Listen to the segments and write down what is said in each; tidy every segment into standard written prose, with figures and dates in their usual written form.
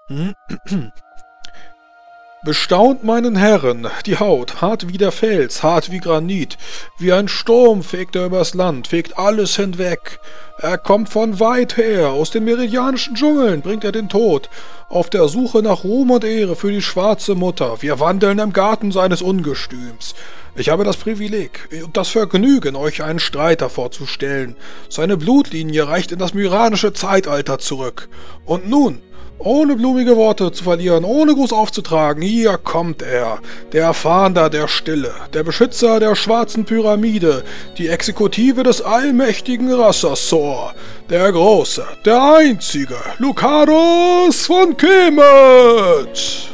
Bestaunt meinen Herren, die Haut, hart wie der Fels, hart wie Granit, wie ein Sturm fegt er übers Land, fegt alles hinweg. Er kommt von weit her, aus den meridianischen Dschungeln bringt er den Tod, auf der Suche nach Ruhm und Ehre für die schwarze Mutter. Wir wandeln im Garten seines Ungestüms. Ich habe das Privileg und das Vergnügen, euch einen Streiter vorzustellen. Seine Blutlinie reicht in das myranische Zeitalter zurück. Und nun, ohne blumige Worte zu verlieren, ohne Gruß aufzutragen, hier kommt er, der Fahnder der Stille, der Beschützer der schwarzen Pyramide, die Exekutive des allmächtigen Rassassor, der Große, der Einzige, Lucados von Kemet!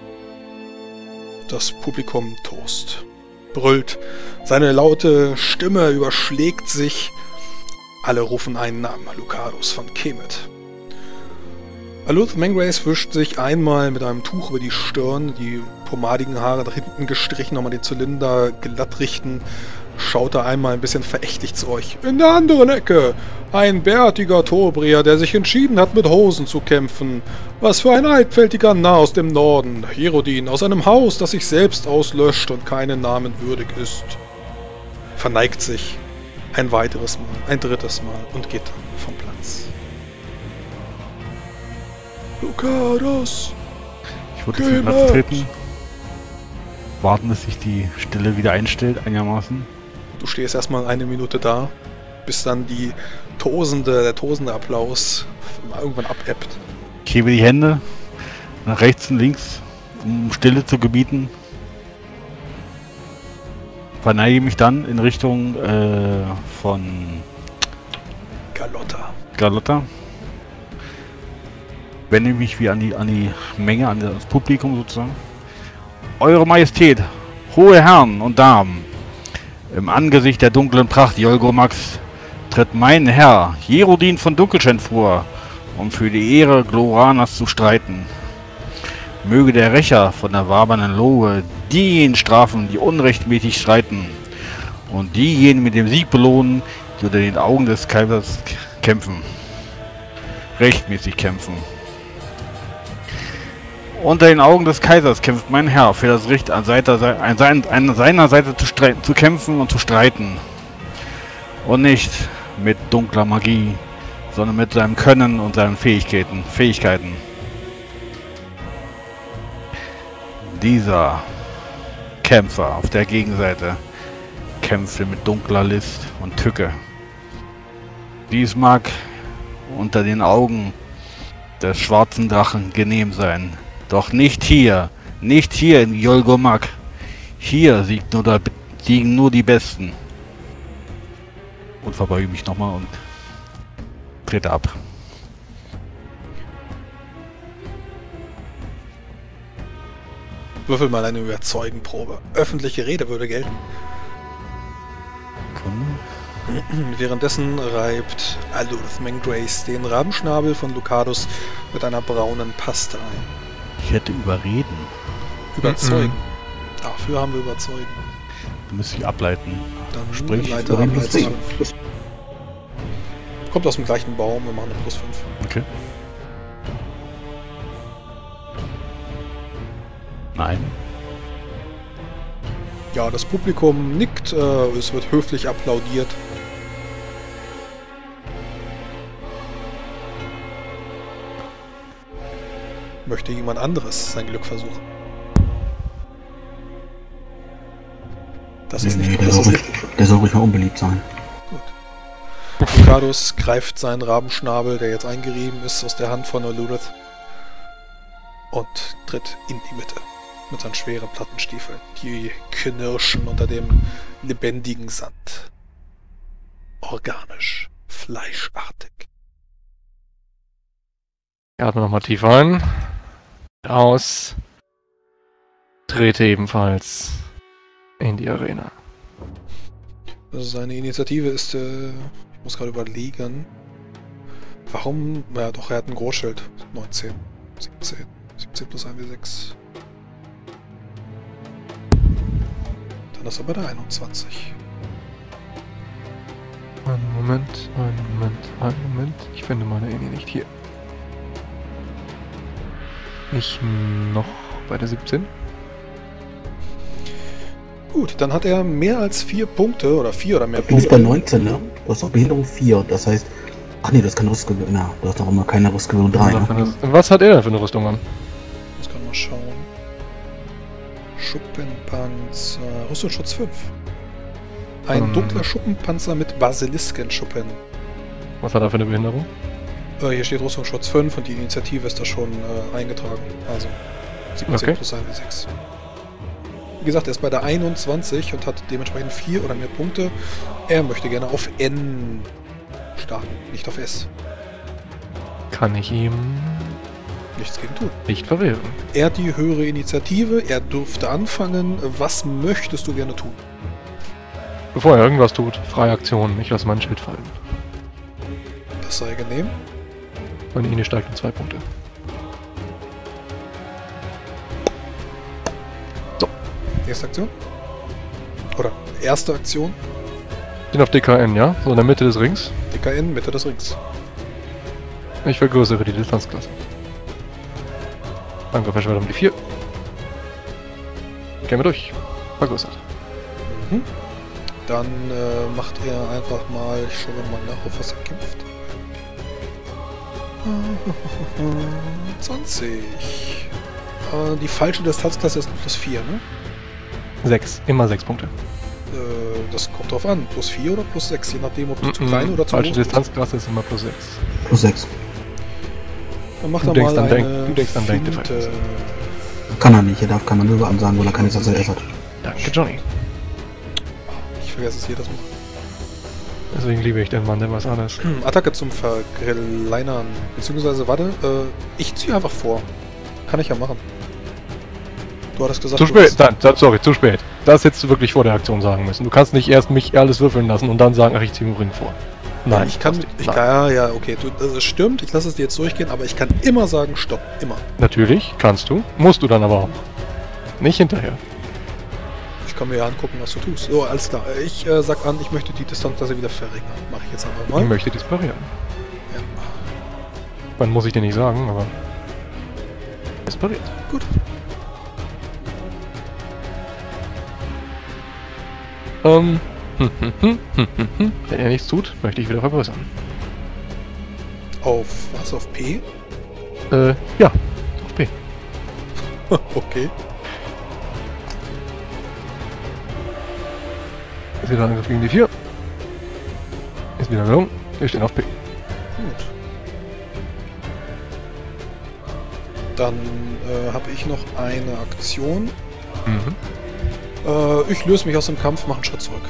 Das Publikum tost, brüllt, seine laute Stimme überschlägt sich, alle rufen einen Namen, Lucados von Kemet. Aluth Mangrace wischt sich einmal mit einem Tuch über die Stirn, die pomadigen Haare nach hinten gestrichen, nochmal den Zylinder glatt richten, schaut er einmal ein bisschen verächtlich zu euch. In der anderen Ecke ein bärtiger Tobrier, der sich entschieden hat, mit Hosen zu kämpfen. Was für ein eidfältiger Narr aus dem Norden, Herodin, aus einem Haus, das sich selbst auslöscht und keinen Namen würdig ist. Verneigt sich ein weiteres Mal, ein drittes Mal und geht dann vom Platz. Lucados! Ich würde zum Platz treten. Warten, bis sich die Stille wieder einstellt, einigermaßen. Du stehst erstmal eine Minute da, bis dann der tosende Applaus irgendwann abebbt. Ich hebe die Hände nach rechts und links, um Stille zu gebieten. Verneige mich dann in Richtung von Galotta. Wende mich wie an die Menge, an das Publikum sozusagen. Eure Majestät, hohe Herren und Damen, im Angesicht der dunklen Pracht Yolgomax tritt mein Herr Herodin von Dunkelschein vor, um für die Ehre Gloranas zu streiten. Möge der Rächer von der wabernden Lohe diejenigen strafen, die unrechtmäßig streiten, und diejenigen mit dem Sieg belohnen, die unter den Augen des Kaisers kämpfen. Rechtmäßig kämpfen. Unter den Augen des Kaisers kämpft mein Herr für das Recht, an seiner Seite zu kämpfen und zu streiten. Und nicht mit dunkler Magie, sondern mit seinem Können und seinen Fähigkeiten. Dieser Kämpfer auf der Gegenseite kämpfte mit dunkler List und Tücke. Dies mag unter den Augen des schwarzen Drachen genehm sein. Doch nicht hier in Yolgomak. Hier siegen nur die Besten. Und verbeuge mich nochmal und trete ab. Würfel mal eine Überzeugenprobe. Öffentliche Rede würde gelten. Währenddessen reibt Aluth Mangrace den Rabenschnabel von Lucados mit einer braunen Paste ein. Ich hätte überreden. Überzeugen. Dafür haben wir überzeugen. Du müsst dich ableiten. Dann sprich. Kommt aus dem gleichen Baum, wir machen eine +5. Okay. Nein. Ja, das Publikum nickt, es wird höflich applaudiert. Möchte jemand anderes sein Glück versuchen? Das ist nicht der soll ruhig mal unbeliebt sein. Gut. Lucados greift seinen Rabenschnabel, der jetzt eingerieben ist, aus der Hand von Aluth und tritt in die Mitte mit seinen schweren Plattenstiefeln. Die knirschen unter dem lebendigen Sand. Organisch, fleischartig. Ich atme nochmal tief ein. Aus. Trete ebenfalls in die Arena. Also seine Initiative ist, ich muss gerade überlegen, warum, ja doch, er hat ein Großschild. 19, 17 plus 1W6. Dann ist er bei der 21. Einen Moment. Ich finde meine Ini nicht hier. Ich noch bei der 17. Gut, dann hat er mehr als 4 Punkte oder 4 oder mehr Du bist Punkte. bei 19, ne? Du hast auch Behinderung 4. Das heißt. Ach nee, du hast keine Rüstgewöhnung. Na, du hast doch immer keine Rüstgewöhnung 3. Ne? Was hat er denn für eine Rüstung an? Ich kann mal schauen. Schuppenpanzer. Rüstungsschutz 5. Ein dunkler Schuppenpanzer mit Basiliskenschuppen. Was hat er für eine Behinderung? Hier steht Rüstungsschutz 5 und die Initiative ist da schon eingetragen. Also 17 Okay. plus 1 w6. Wie gesagt, er ist bei der 21 und hat dementsprechend 4 oder mehr Punkte. Er möchte gerne auf N starten, nicht auf S. Kann ich ihm Nichts gegen tun. nicht verwehren. Er hat die höhere Initiative, er dürfte anfangen. Was möchtest du gerne tun? Bevor er irgendwas tut, freie Aktion. Ich lasse mein Schild fallen. Das sei genehm. Meine Ini steigt um 2 Punkte. Erste Aktion. Oder erste Aktion. Bin auf DKN, ja? So in der Mitte des Rings. DKN, Mitte des Rings. Ich vergrößere die Distanzklasse. Angriff erschwert um die 4. Gehen wir durch. Vergrößert. Mhm. Dann macht er einfach mal, ich schaue mal nach, auf was er kämpft. 20. Die falsche Distanzklasse ist plus 4, ne? 6. Immer 6 Punkte. Das kommt drauf an. Plus 4 oder plus 6, je nachdem, ob du zu klein oder zu Falsche groß bist. Distanzklasse ist immer plus 6. Plus 6. Dann macht Du er denkst mal an eine du denkst an Finte. Denkdefekt. Kann er nicht. Er darf kein Manöver ansagen, weil er keine SSLS hat. Danke, Johnny. Ich vergesse es jedes Mal. Deswegen liebe ich den Mann, der weiß alles. Attacke zum Vergrilleinern. Beziehungsweise, warte, ich ziehe einfach vor. Kann ich ja machen. Du hattest gesagt, Zu du spät, bist- nein, sorry, zu spät. Das hättest du wirklich vor der Aktion sagen müssen. Du kannst nicht erst mich alles würfeln lassen und dann sagen, ach, ich ziehe den Ring vor. Nein, ich kann, darfst nicht. ich Nein. kann, ja, okay, das stimmt, ich lasse es dir jetzt durchgehen, aber ich kann immer sagen, stopp, immer. Natürlich, kannst du. Musst du dann aber auch. Nicht hinterher. Ich kann mir ja angucken, was du tust. So, alles klar. Ich sag an, ich möchte die Distanzklasse wieder verringern. Mache ich jetzt einfach Ich mal. möchte disparieren. Ja. Man muss ich dir nicht sagen, aber... Dispariert. Gut. Wenn er nichts tut, möchte ich wieder vergrößern. Auf was? Auf P? Ja. Auf B. Okay. Ist wieder ein Angriff gegen die 4. Ist wieder gelungen. Wir stehen auf P. Gut. Dann habe ich noch eine Aktion. Mhm. Ich löse mich aus dem Kampf, mache einen Schritt zurück.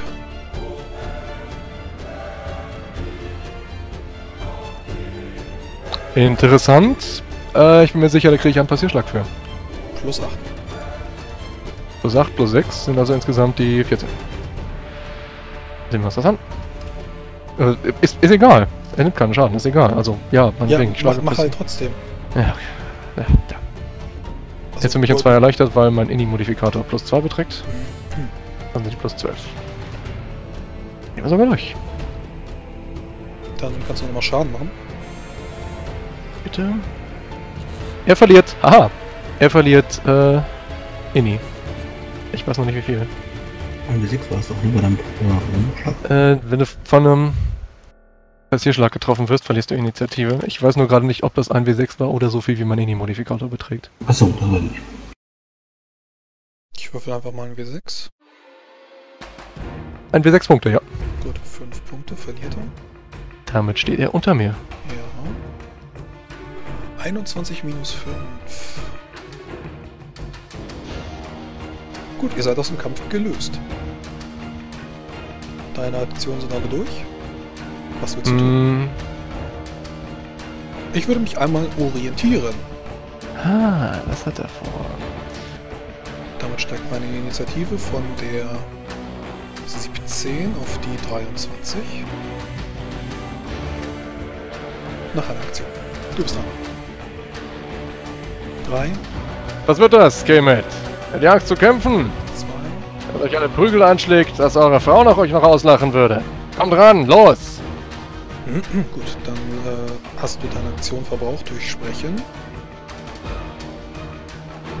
Interessant. Ich bin mir sicher, da kriege ich einen Passierschlag für. Plus 8. Plus 8, plus 6 sind also insgesamt die 14. Sehen wir uns das an. Ist egal. Er nimmt keinen Schaden, ist egal. Also, ja, man Ja, bringt. Ich schlage mach plus- halt trotzdem. Ja, okay. Ja. Also, Jetzt für mich um 2 erleichtert, weil mein Inni-Modifikator plus 2 beträgt. Hm. Dann sind die plus 12. Gehen wir sogar durch. Dann kannst du nochmal Schaden machen. Bitte. Er verliert. Haha. Er verliert, Inni. Ich weiß noch nicht wie viel. Und wie 6 war es doch lieber dann. Wenn du von einem Passierschlag getroffen wirst, verlierst du Initiative. Ich weiß nur gerade nicht, ob das ein W6 war oder so viel, wie mein Inni-Modifikator beträgt. Achso, das weiß ich nicht. Ich würfel einfach mal ein W6. Ein W6 Punkte, ja. Gut, 5 Punkte verliert er. Damit steht er unter mir. Ja. 21 minus 5. Gut, ihr seid aus dem Kampf gelöst. Deine Aktionen sind alle durch. Was willst du tun? Ich würde mich einmal orientieren. Was hat er vor? Damit steigt meine Initiative von der 17 auf die 23. Nach einer Aktion. Du bist dran. 3, Was wird das, Kemet? Die Angst zu kämpfen? 2, Wenn euch eine Prügel anschlägt, dass eure Frau nach euch noch auslachen würde. Kommt ran, los! Gut, dann hast du deine Aktion verbraucht durch Sprechen.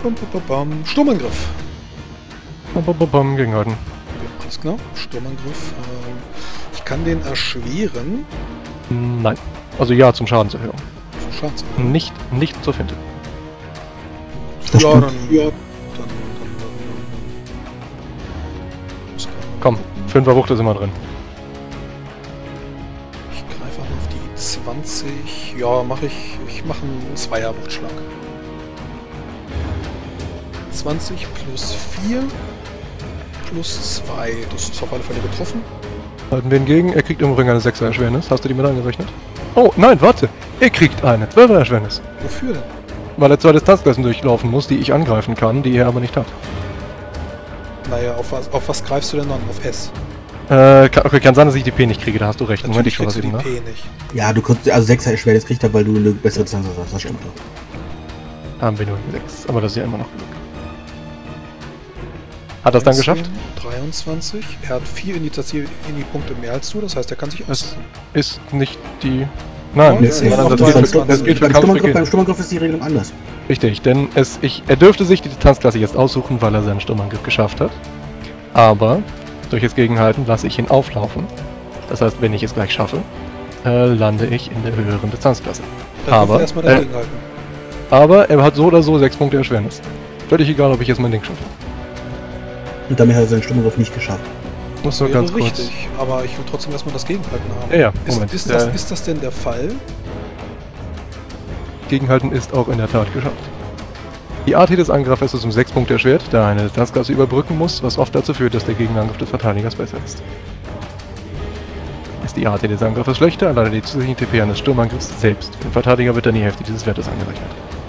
Sturmangriff. Gegenhalten. Ja, alles klar. Sturmangriff. Ich kann den erschweren. Nein. Also ja, zum Schadenserhöhung. Schadenserhöhung. Nicht zur Finte. Das Ja, stimmt. dann. Komm, 5er Wucht ist immer drin. Ich greife auf die 20. Ja, mache ich. Ich mache einen 2er Wuchtschlag. 20 plus 4 plus 2. Das ist auf alle Fälle getroffen. Halten wir entgegen. Er kriegt im Ring eine 6er Erschwernis. Hast du die mit angerechnet? Oh, nein, warte. Er kriegt eine 12er Erschwernis. Wofür denn? Weil er 2 Distanzklassen durchlaufen muss, die ich angreifen kann, die er aber nicht hat. Naja, auf was greifst du denn dann? Auf S? Okay, kann sein, dass ich die P nicht kriege, da hast du recht. Moment, ich Natürlich schaue das kriegst du eben die nach. P nicht. Ja, du kriegst, also 6er Erschwernis kriegt er, weil du eine bessere Distanz hast, das stimmt. Haben wir nur 6, aber das ist ja immer noch genug. Hat das dann 19, geschafft? 23. Er hat 4 Initiative-Punkte mehr als du, das heißt, er kann sich Es aussuchen. ist nicht die... Nein, Nee, das, nee, nein, auf das die gilt für, 23. das gilt für Beim Kampfbeginn. Sturmangriff ist die Regelung anders. Richtig, denn er dürfte sich die Distanzklasse jetzt aussuchen, weil er seinen Sturmangriff geschafft hat. Aber durch das Gegenhalten lasse ich ihn auflaufen. Das heißt, wenn ich es gleich schaffe, lande ich in der höheren Distanzklasse. Dann aber, dürfen wir erstmal dagegen halten. Aber er hat so oder so 6 Punkte Erschwernis. Völlig egal, ob ich jetzt mein Ding schaffe. Und damit hat er seinen Sturmangriff nicht geschafft. Muss nur Wäre ganz kurz. richtig, aber ich will trotzdem erstmal das Gegenhalten haben. Ja, Moment. Ist das denn der Fall? Gegenhalten ist auch in der Tat geschafft. Die AT des Angreifers ist um 6 Punkte erschwert, da er eine Distanzklasse überbrücken muss, was oft dazu führt, dass der Gegenangriff des Verteidigers besser ist. Ist die AT des Angreifers schlechter, erleidet die zusätzlichen TP eines Sturmangriffs selbst. Für den Verteidiger wird dann die Hälfte dieses Wertes angerechnet.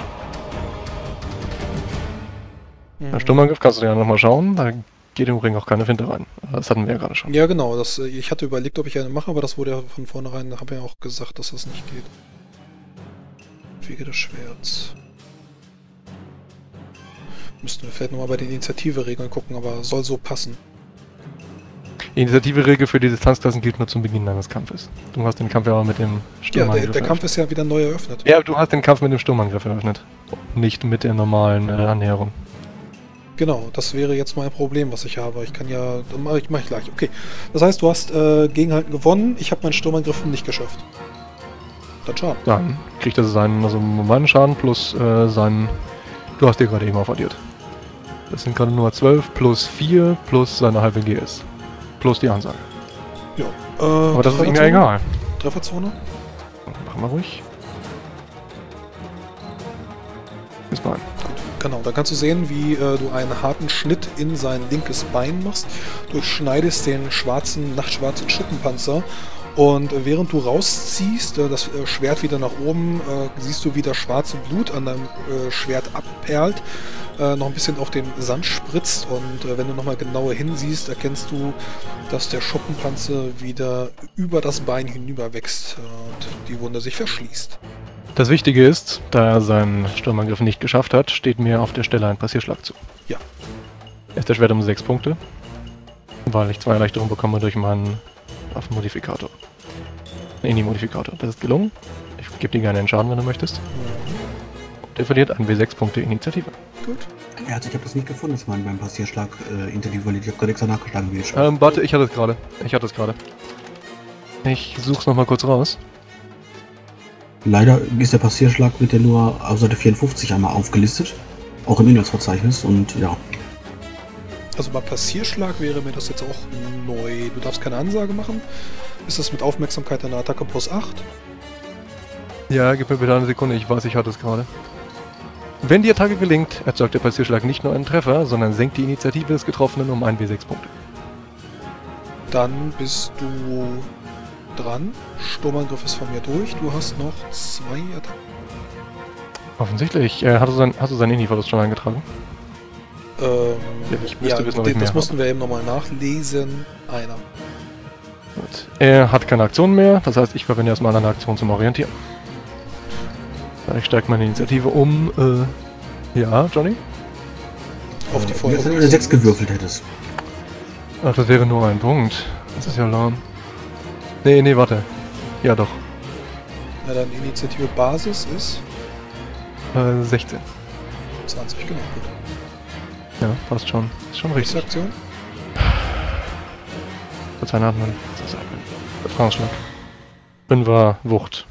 Beim Sturmangriff kannst du ja nochmal schauen, da geht im Ring auch keine Finte rein. Das hatten wir ja gerade schon. Ja, genau. Ich hatte überlegt, ob ich eine mache, aber das wurde ja von vornherein, habe ja auch gesagt, dass das nicht geht. Wege des Schwerts. Müssten wir vielleicht nochmal bei den Initiative-Regeln gucken, aber soll so passen. Die Initiative-Regel für die Distanzklassen gilt nur zum Beginn deines Kampfes. Du hast den Kampf ja mit dem Ja, Sturmangriff der Kampf ist ja wieder neu eröffnet. Ja, du hast den Kampf mit dem Sturmangriff eröffnet. Nicht mit der normalen Annäherung. Genau, das wäre jetzt mein Problem, was ich habe. Ich kann ja... Mach ich gleich. Okay. Das heißt, du hast Gegenhalten gewonnen, ich habe meinen Sturmangriff nicht geschafft. Dann Schaden. Dann kriegt er seinen, also meinen Schaden plus seinen... Du hast dir gerade eben aufaddiert. Das sind gerade nur 12 plus 4 plus seine halbe GS. Plus die Ansage. Ja. Aber das ist ihm ja egal. Trefferzone? Machen wir ruhig. Bis mal. Genau, dann kannst du sehen, wie du einen harten Schnitt in sein linkes Bein machst. Durchschneidest den nachtschwarzen Schuppenpanzer. Und während du rausziehst, das Schwert wieder nach oben, siehst du, wie das schwarze Blut an deinem Schwert abperlt, noch ein bisschen auf den Sand spritzt. Und wenn du nochmal genauer hinsiehst, erkennst du, dass der Schuppenpanzer wieder über das Bein hinüber wächst und die Wunde sich verschließt. Das Wichtige ist, da er seinen Sturmangriff nicht geschafft hat, steht mir auf der Stelle ein Passierschlag zu. Ja. Ist der Schwert um 6 Punkte, weil ich 2 Erleichterungen bekomme durch meinen Waffenmodifikator. Ini-Modifikator. Das ist gelungen. Ich gebe dir gerne einen Schaden, wenn du möchtest. Der verliert 1 W6 Punkte Initiative. Gut. Ja, also ich habe das nicht gefunden, dass man beim Passierschlag Interview, weil ich habe gerade extra nachgeschlagen, wie es schon. Warte, ich hatte es gerade. Ich such's nochmal kurz raus. Leider ist der Passierschlag wird ja nur auf Seite 54 einmal aufgelistet. Auch im Inhaltsverzeichnis und ja. Also beim Passierschlag wäre mir das jetzt auch neu. Du darfst keine Ansage machen. Ist das mit Aufmerksamkeit einer Attacke plus 8? Ja, gib mir bitte eine Sekunde, ich weiß, ich hatte es gerade. Wenn die Attacke gelingt, erzeugt der Passierschlag nicht nur einen Treffer, sondern senkt die Initiative des Getroffenen um 1 W6 Punkte. Dann bist du dran. Sturmangriff ist von mir durch. Du hast noch 2 Attacken. Offensichtlich. Hast du seinen Ini-Verlust schon eingetragen? Ich müsste wissen, ob ich mehr das mussten wir eben nochmal nachlesen. Einer. Gut. Er hat keine Aktion mehr, das heißt, ich verwende erstmal eine Aktion zum Orientieren. Ich steige meine Initiative um. Ja, Johnny? Auf die Wenn du Feuer. eine 6 gewürfelt hättest. Ach, das wäre nur ein Punkt. Das ist ja lahm. Nee, warte. Ja, doch. Na, dann Initiative Basis ist 16. 25, genau, gut. Ja, passt schon. Ist schon Nächste richtig. Aktion. Verzeihen hat man. Das ist ein Befragungsschlag. 5er Wucht.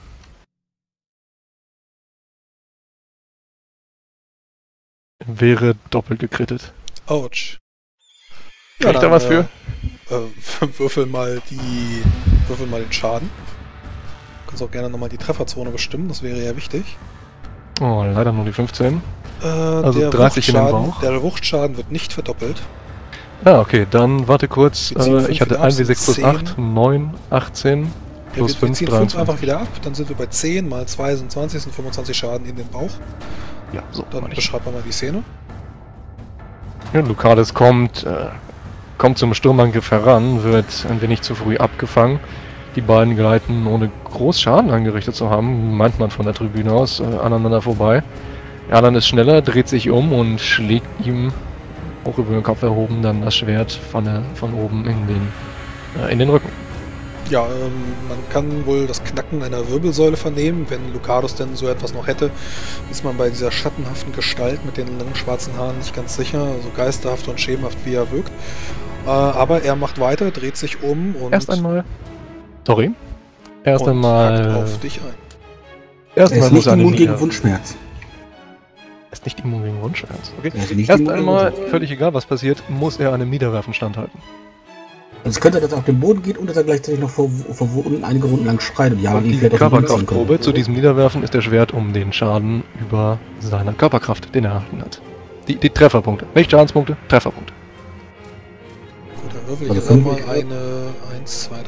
Wäre doppelt gekrittet. Autsch. Krieg ich da was für? Würfel mal den Schaden. Du kannst auch gerne nochmal die Trefferzone bestimmen, das wäre ja wichtig. Oh, leider nur die 15. Also der 30 in den Wuchtschaden- Bauch. Der Wuchtschaden wird nicht verdoppelt. Ah, okay, dann warte kurz. Wir ziehen Ich fünf hatte wieder ab, 1W6 plus sind 8, 9, 18, Ja, plus wir 5, ziehen 5 23. einfach wieder ab, dann sind wir bei 10 mal 2 sind 20, sind 25 Schaden in den Bauch. Ja, so. Dann meine ich. beschreibt man mal die Szene. Ja, Lucades kommt zum Sturmangriff heran, wird ein wenig zu früh abgefangen. Die beiden gleiten, ohne groß Schaden angerichtet zu haben, meint man von der Tribüne aus, aneinander vorbei. Erlan ist schneller, dreht sich um und schlägt ihm, auch über den Kopf erhoben, dann das Schwert von oben in den Rücken. Ja, man kann wohl das Knacken einer Wirbelsäule vernehmen. Wenn Lucados denn so etwas noch hätte, ist man bei dieser schattenhaften Gestalt mit den langen schwarzen Haaren nicht ganz sicher, so geisterhaft und schemenhaft wie er wirkt. Aber er macht weiter, dreht sich um und Erst einmal hackt auf dich ein. Er ist nicht immun gegen Wundschmerz. Er ist nicht immun gegen Wundschmerz. Okay. Er ist nicht Erst immun gegen einmal, Wundschmerz. völlig egal was passiert, muss er einem Niederwerfen standhalten. Also es könnte, dass er auf den Boden geht und dass er gleichzeitig noch vor Wunden einige Runden lang schreit. Ja, Und die Körperkraftprobe zu diesem Niederwerfen ist erschwert um den Schaden über seiner Körperkraft, den er erhalten hat. Die Trefferpunkte. Nicht Schadenspunkte, Trefferpunkte. Gut, dann würfel ich Also jetzt mal fünf- eine 1, 2, 3.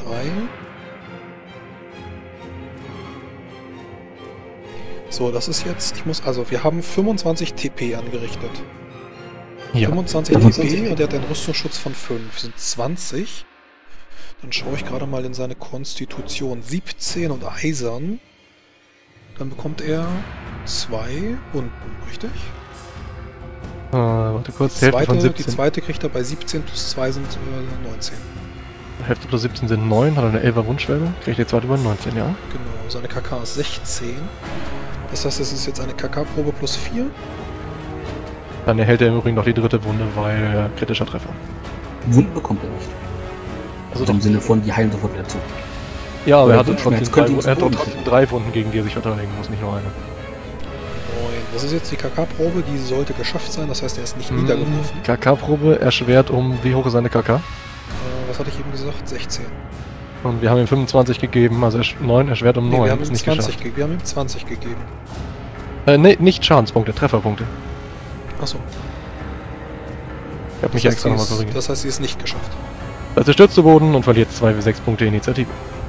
So, das ist jetzt, wir haben 25 TP angerichtet. Ja. 25 Ja. TP und er hat einen Rüstungsschutz von 5, sind 20. Dann schaue ich gerade mal in seine Konstitution. 17 und Eisern. Dann bekommt er 2 Wunden, richtig? Warte kurz, Hälfte von Die 17. zweite kriegt er bei 17 plus 2 sind 19. Hälfte plus 17 sind 9, hat er eine 11er Wundschwelle, kriegt die zweite über 19, ja? Genau, seine KK ist 16. Das heißt, es ist jetzt eine KK-Probe plus 4. Dann erhält er im Übrigen noch die dritte Wunde, weil kritischer Treffer. Wunden bekommt er nicht. Also Im Sinne von, die heilen sofort wieder zu. Ja, aber Oder er hat Wundschmerz trotzdem könnte ihn er zu hat Boden trotzdem schicken. 3 Wunden, gegen die er sich verteidigen muss, nicht nur eine. 9. Das ist jetzt die KK-Probe, die sollte geschafft sein. Das heißt, er ist nicht niedergeworfen. KK-Probe erschwert um, wie hoch ist seine KK? Was hatte ich eben gesagt? 16. Und wir haben ihm 25 gegeben, also 9 erschwert um 9, wir haben ist ihm nicht 20 geschafft. gegeben. Wir haben ihm 20 gegeben. Nee, nicht Schadenspunkte, Trefferpunkte. Achso. Ich habe mich extra nochmal korrigiert. Das heißt, sie ist nicht geschafft. Also er stürzt zu Boden und verliert 2W6 Punkte Initiative.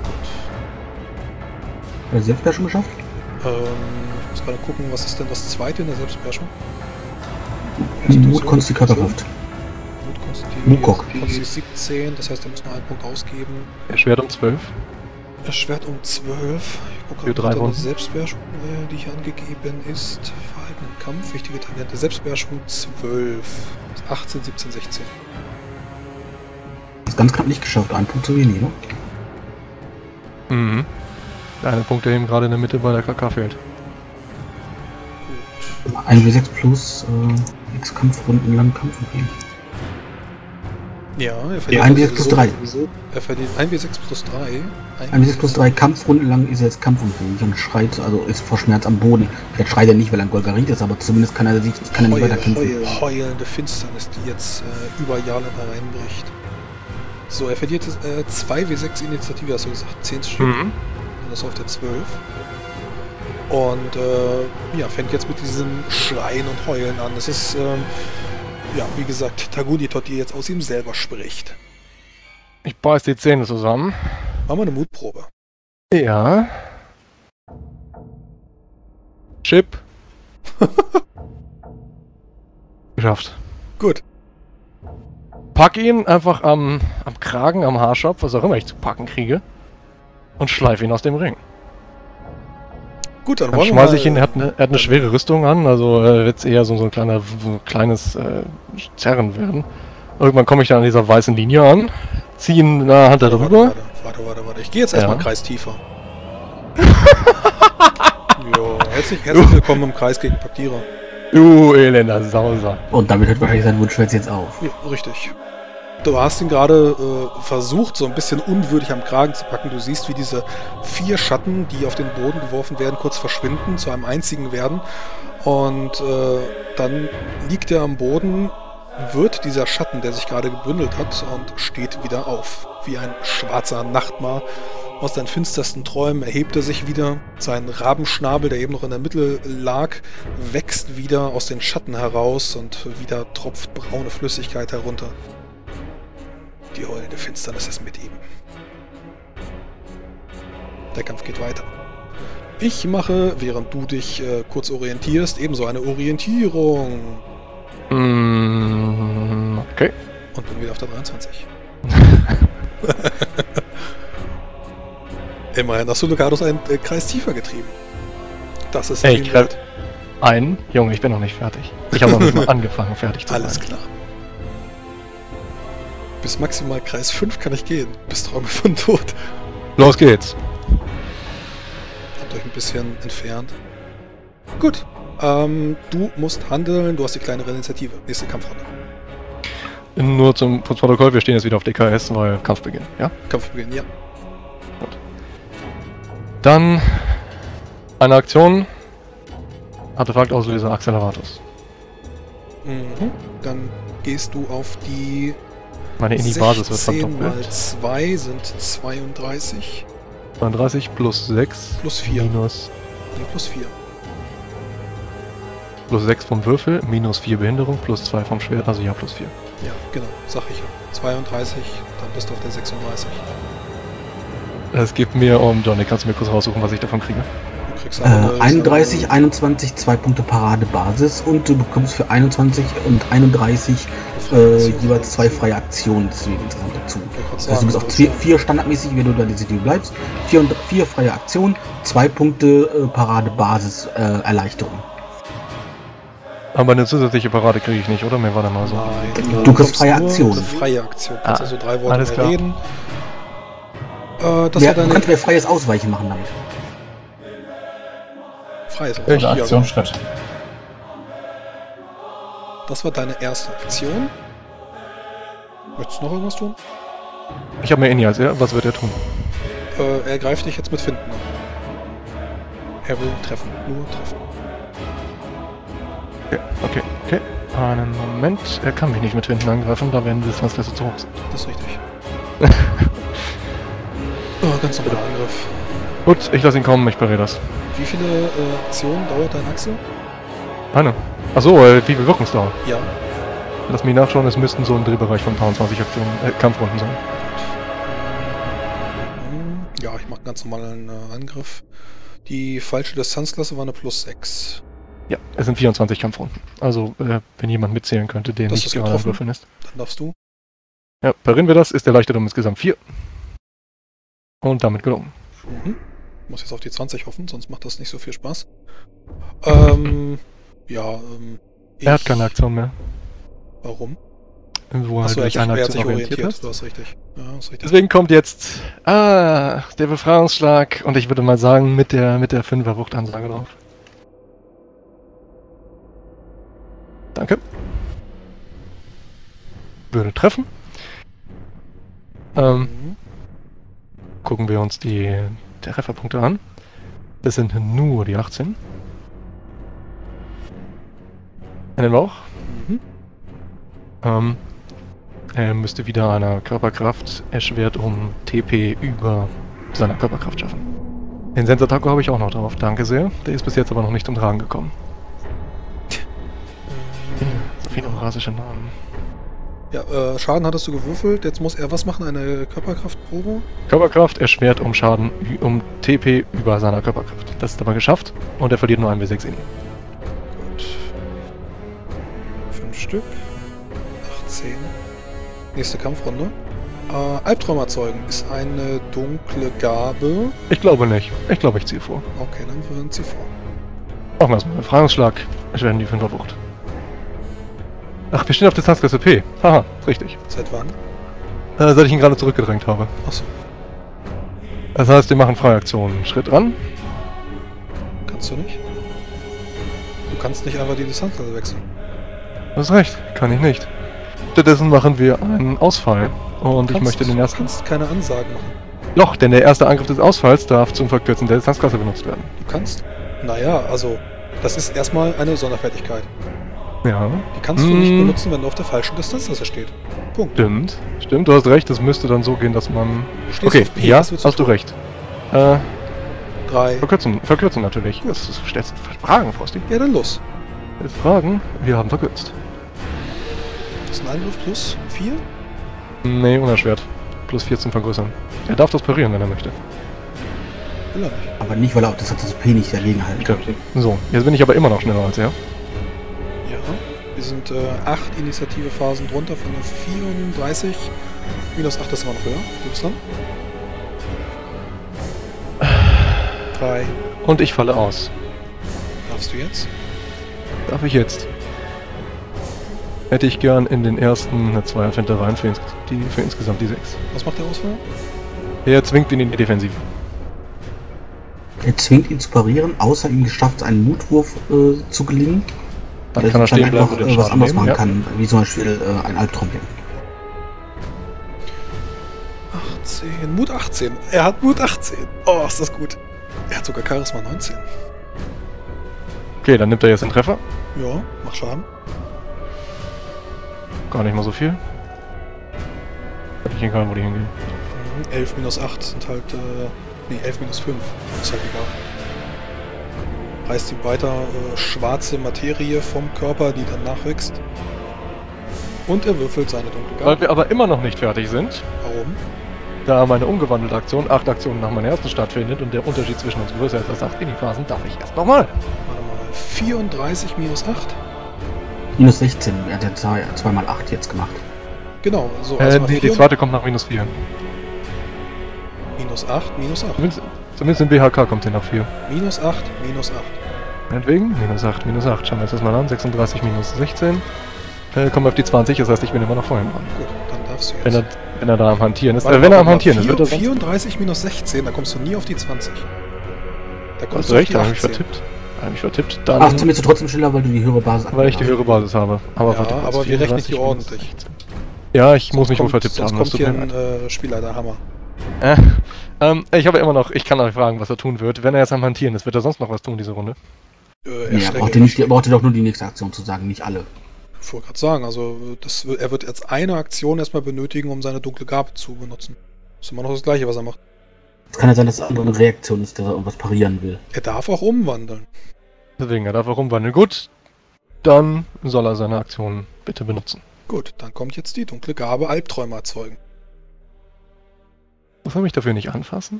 Hat er selbst schon geschafft? Ich muss gerade gucken, was ist denn das zweite in der Selbstbeherrschung? Mut, Konsti, Körperkraft. Mukok. Konsti 17, das heißt, er muss nur einen Punkt ausgeben. Erschwert um 12. Erschwert um 12. Ich gucke Für gerade 3 nach der Wunden. Selbstbeherrschung, die hier angegeben ist. Verhalten im Kampf, wichtige Talente. Selbstbeherrschung 12. 18, 17, 16. Ist ganz knapp nicht geschafft. Ein Punkt zu wenig, ne? Mhm. Der eine Punkt, der ihm gerade in der Mitte bei der KK fehlt. Gut. 1W6 plus X Kampfrunden lang Kampf. Okay. Ja, er Ja, verdient 1W6 plus 3. Er verdient 1W6 plus 3. 1W6 plus 3 Kampfrunden lang ist er jetzt kampfunfähig und schreit, also ist vor Schmerz am Boden. Vielleicht schreit er nicht, weil er ein Golgarit ist, aber zumindest kann er nicht weiter kämpfen. Heulende Finsternis, die jetzt über Jahre hereinbricht. So, er verdient 2W6 Initiative, hast du gesagt, 10 Stück. Mhm. Und das auf der 12. Und fängt jetzt mit diesem Schreien und Heulen an. Es ist, wie gesagt, Tagunitot, die jetzt aus ihm selber spricht. Ich beiß die Zähne zusammen. Machen wir eine Mutprobe. Ja. Chip. Geschafft. Gut. Pack ihn einfach am Kragen, am Haarschopf, was auch immer ich zu packen kriege. Und schleif ihn aus dem Ring. Gut, dann Dann wollen wir schmeiße mal, ich ihn, er hat eine schwere Rüstung an, also wird es eher so ein kleines Zerren werden. Irgendwann komme ich dann an dieser weißen Linie an, ziehe ihn in der Hand darüber. Warte. Ich gehe jetzt erstmal Ja. einen Kreis tiefer. Jo, herzlich willkommen im Kreis gegen Paktierer. Du elender Sauser. Und damit hört wahrscheinlich sein Wunschschwert jetzt auf. Ja, richtig. Du hast ihn gerade versucht, so ein bisschen unwürdig am Kragen zu packen. Du siehst, wie diese 4 Schatten, die auf den Boden geworfen werden, kurz verschwinden, zu einem einzigen werden. Und dann liegt er am Boden, wird dieser Schatten, der sich gerade gebündelt hat, und steht wieder auf. Wie ein schwarzer Nachtmar. Aus deinen finstersten Träumen erhebt er sich wieder. Sein Rabenschnabel, der eben noch in der Mitte lag, wächst wieder aus den Schatten heraus und wieder tropft braune Flüssigkeit herunter. Die heulende Finsternis ist mit ihm. Der Kampf geht weiter. Ich mache, während du dich kurz orientierst, ebenso eine Orientierung. Okay. Und bin wieder auf der 23. Immerhin hast du Lucados einen Kreis tiefer getrieben. Das ist Ey, einen? Junge, ich bin noch nicht fertig. Ich habe noch nicht mal angefangen, fertig zu sein. Alles klar. Bis maximal Kreis 5 kann ich gehen. Bis Träume von Tod. Los geht's. Habt euch ein bisschen entfernt. Gut. Du musst handeln. Du hast die kleinere Initiative. Nächste Kampfrunde. Nur zum Protokoll, wir stehen jetzt wieder auf DKS, weil Kampfbeginn, ja? Kampfbeginn, ja. Gut. Dann eine Aktion. Artefaktauslöser Acceleratus. Mhm. Dann gehst du auf die Meine Basis wird 16 mal verdoppelt. 2 sind 32. 32 plus 6 Plus 4. minus Nee, plus 4. plus 6 vom Würfel, minus 4 Behinderung, plus 2 vom Schwert, also ja, plus 4. Ja, genau. Sag ich ja. 32, dann bist du auf der 36. Es gibt mir Johnny, kannst du mir kurz raussuchen, was ich davon kriege? Du kriegst aber 31, 21, 2 Punkte Paradebasis und du bekommst für 21 und 31 jeweils 2 freie Aktionen deswegen insgesamt dazu. Also du bist auf 4 standardmäßig, wenn du da die City bleibst. 4 freie Aktionen, 2 Punkte Paradebasis Erleichterung. Aber eine zusätzliche Parade kriege ich nicht, oder? Mir war da mal so. Nein, Du kriegst freie nur Aktion. eine freie Aktion. Kannst also 3 Worte alles mehr klar. reden. Das Du war deine kannst mir freies Ausweichen machen damit. freies Welche Aktionsschritt? Das war deine erste Aktion. Möchtest du noch irgendwas tun? Ich habe mehr Inni als er, was wird er tun? Er greift dich jetzt mit Finden an. Er will treffen. Nur treffen. Okay. Einen Moment. Er kann mich nicht mit Finden angreifen, da werden Distanzklasse zu hoch sind. Das ist richtig. Ganz normaler Angriff. Gut, ich lasse ihn kommen, ich pariere das. Wie viele Aktionen dauert dein Achse? Eine. Achso, wie viel Wirkungsdauer? Ja. Lass mich nachschauen, es müssten so im Drehbereich von 23 Aktionen, Kampfrunden sein. Ja, ich mache ganz normalen Angriff. Die falsche Distanzklasse war eine plus 6. Ja, es sind 24 Kampfrunden. Also, wenn jemand mitzählen könnte, den Das nicht ist gerade getroffen. würfeln ist. Dann darfst du. Ja, parieren wir das, ist der Leichterdom insgesamt 4. Und damit gelungen. Mhm. Muss jetzt auf die 20 hoffen, sonst macht das nicht so viel Spaß. Ja, Er hat keine Aktion mehr. Warum? Wo er Achso, durch er eine hat sich Aktion orientiert orientiert. ist. Du hast richtig. Ja, ist richtig. Deswegen kommt jetzt der Befreiungsschlag und ich würde mal sagen mit der 5er Wuchtansage drauf. Danke. Würde treffen. Gucken wir uns die Trefferpunkte an. Das sind nur die 18. In den Bauch. Mhm. Er müsste wieder einer Körperkraft erschwert um TP über seiner Körperkraft schaffen. Den Sensattaco habe ich auch noch drauf, danke sehr. Der ist bis jetzt aber noch nicht zum Tragen gekommen. So viele eurasische Namen. Ja, Schaden hattest du gewürfelt. Jetzt muss er was machen? Eine Körperkraftprobe? Körperkraft erschwert um Schaden um TP über seiner Körperkraft. Das ist aber geschafft und er verliert nur 1 W6 Inni. Gut. 5 Stück. 18. Nächste Kampfrunde. Albtraum erzeugen ist eine dunkle Gabe. Ich glaube nicht. Ich glaube, ich ziehe vor. Okay, dann würden sie vor. Machen wir erstmal. Befreiungsschlag. Erschweren die 5er Wucht. Ach, wir stehen auf Distanzklasse P. Haha, richtig. Seit wann? Seit ich ihn gerade zurückgedrängt habe. Achso, Das heißt, wir machen freie Aktionen. Schritt ran. kannst du nicht? Du kannst nicht einfach die Distanzklasse wechseln. Du hast recht, kann ich nicht. Stattdessen machen wir einen Ausfall. Und ich möchte den ersten... Du kannst keine Ansagen machen. Doch, denn der erste Angriff des Ausfalls darf zum Verkürzen der Distanzklasse benutzt werden. Du kannst... Naja, also... Das ist erstmal eine Sonderfertigkeit. Ja. Die kannst du nicht benutzen, wenn du auf der falschen Distanzklasse steht. Punkt. Stimmt, du hast recht, es müsste dann so gehen, dass man... Du stehst Okay, auf P, ja, was willst du hast du tun? recht. 3. Verkürzen natürlich. Du stellst Fragen, Frosty. Ja, dann los. Jetzt Fragen, wir haben verkürzt. Das ist ein Angriff plus 4? Nee, unerschwert. Plus 4 zum Vergrößern. Er darf das parieren, wenn er möchte. Will er nicht. Aber nicht, weil er auch das P nicht dagegen halten kann. So, jetzt bin ich aber immer noch schneller als er. Ja. Wir sind 8 Initiativephasen drunter von der 34. Minus 8 ist immer noch höher. Du bist dann? 3. Und ich falle aus. Darfst du jetzt? Darf ich jetzt? Hätte ich gern in den ersten eine Zweierfinte rein für insgesamt die 6. Was macht der Ausfall? Er zwingt ihn in die Defensive. Er zwingt ihn zu parieren, außer ihm geschafft, einen Mutwurf zu gelingen. Dann kann er stehen bleiben und den was Schaden anderes nehmen, machen ja. kann, wie zum Beispiel ein Albtraum. 18. Mut 18. Er hat Mut 18. Oh, ist das gut. Er hat sogar Charisma 19. Okay, dann nimmt er jetzt den Treffer. Ja, mach Schaden. Gar nicht mal so viel. Hätte ich egal, wo die hingehen. 11 minus 8 sind halt, nee, 11 minus 5. Ist halt egal. Reißt ihm weiter schwarze Materie vom Körper, die dann nachwächst. Und er würfelt seine dunkle Weil Gabe. wir aber immer noch nicht fertig sind, Warum? da meine umgewandelte Aktion 8 Aktionen nach meiner ersten stattfindet und der Unterschied zwischen uns größer ist als 8 Mini-Phasen, darf ich erst nochmal. Warte mal. 34 minus 8? Minus 16, er hat ja 2 mal 8 jetzt gemacht. Genau, so. Also mal Die 4 zweite kommt nach minus 4. minus 8, minus 8. Zumindest im BHK kommt sie nach 4. Minus 8, minus 8. Meinetwegen, minus 8, minus 8. Schauen wir uns das mal an. 36 minus 16. Kommen wir auf die 20, das heißt, ich bin immer noch vorhin dran. Gut, dann darfst du jetzt. Wenn er da am Hantieren ist. Warte, Wenn er warte am Hantieren mal, ist, wird er sonst... 34 minus 16, da kommst du nie auf die 20. Da Du kommst hast du auf recht, die da habe ich 18. vertippt. Ach, Dann, bist du trotzdem schneller, weil du die höhere Basis weil ich die höhere Basis habe. Aber Ja, warte kurz, aber wir rechnen 34 hier minus ordentlich. 16. Ja, ich muss mich wohl vertippt sonst haben. kommt Das hier tut mir ein leid. Spielleiterhammer. Ich habe immer noch, ich kann euch fragen, was er tun wird. Wenn er jetzt am Hantieren ist, wird er sonst noch was tun, diese Runde? Nee, er brauchte doch nur die nächste Aktion zu sagen, nicht alle. Ich wollte gerade sagen, also er wird jetzt eine Aktion erstmal benötigen, um seine dunkle Gabe zu benutzen. Das ist immer noch das Gleiche, was er macht. Es kann ja sein, dass es eine Reaktion ist, dass er irgendwas parieren will. Er darf auch umwandeln. Deswegen, er darf auch umwandeln. Gut, dann soll er seine Aktion bitte benutzen. Gut, dann kommt jetzt die dunkle Gabe Albträume erzeugen. Muss er mich dafür nicht anfassen?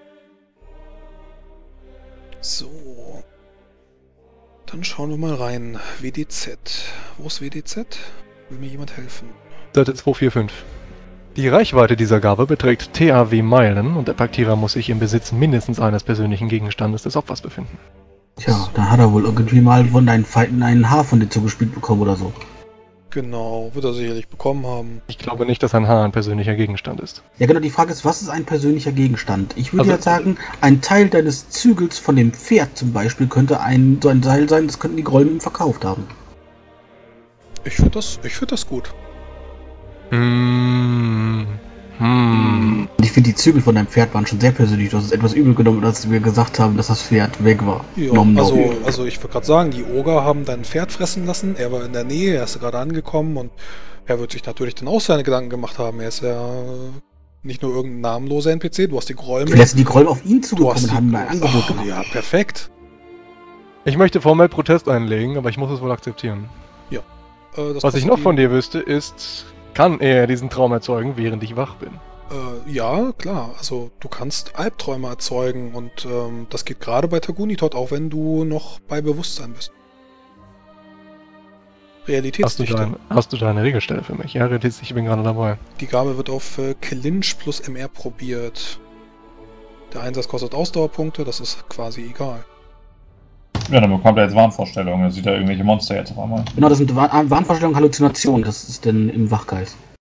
So. Dann schauen wir mal rein. WDZ. Wo ist WDZ? Will mir jemand helfen? Seite 245. Die Reichweite dieser Gabe beträgt TAW Meilen und der Paktierer muss sich im Besitz mindestens eines persönlichen Gegenstandes des Opfers befinden. Tja, dann hat er wohl irgendwie mal von deinen Feinden einen Haar von dir zugespielt bekommen oder so. Genau, wird er sicherlich bekommen haben. Ich glaube nicht, dass ein Haar ein persönlicher Gegenstand ist. Ja genau, die Frage ist, was ist ein persönlicher Gegenstand? Ich würde Also- jetzt sagen, ein Teil deines Zügels von dem Pferd zum Beispiel könnte so ein Teil sein, das könnten die Grollen ihm verkauft haben. Ich finde das gut. Und ich finde, die Zügel von deinem Pferd waren schon sehr persönlich. Du hast es etwas übel genommen, als wir gesagt haben, dass das Pferd weg war. Ja, also ich würde gerade sagen, die Oger haben dein Pferd fressen lassen. Er war in der Nähe, er ist gerade angekommen und er wird sich natürlich dann auch seine Gedanken gemacht haben. Er ist ja nicht nur irgendein namenloser NPC, du hast die Gräume. Vielleicht sind die Grollen auf ihn Du zugekommen hast und haben ihm ein Angebot gemacht. Ja, perfekt. Ich möchte formell Protest einlegen, aber ich muss es wohl akzeptieren. Was ich noch von dir wüsste, ist, kann er diesen Traum erzeugen, während ich wach bin? Ja, klar. Also du kannst Albträume erzeugen und das geht gerade bei Tagunitot, auch wenn du noch bei Bewusstsein bist. Realitätsdichte. Hast du da eine Regelstelle für mich? Ja, Realitätsdichte, ich bin gerade dabei. Die Gabe wird auf Clinch plus MR probiert. Der Einsatz kostet Ausdauerpunkte, das ist quasi egal. Ja, dann bekommt er jetzt Wahnvorstellungen. Er sieht da irgendwelche Monster jetzt auf einmal. Genau, das sind Wahnvorstellungen, Halluzinationen. Das ist denn im Wachgeist.